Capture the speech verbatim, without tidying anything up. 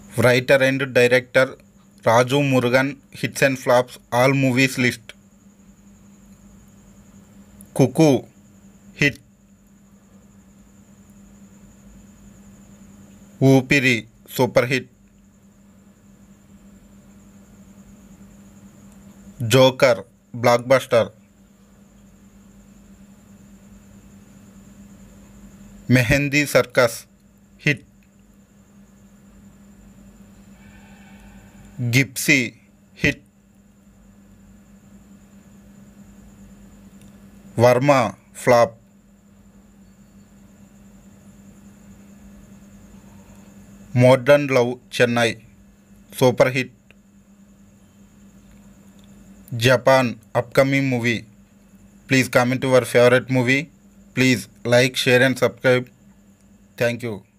Writer and director Raju Murugan hits and flops all movies list. Cuckoo hit. Upiri super hit. Joker blockbuster. Mehendi Circus hit. Gypsy hit. Varma flop. Modern Love Chennai super hit. Japan upcoming movie. Please comment your favorite movie. Please like, share and subscribe. Thank you.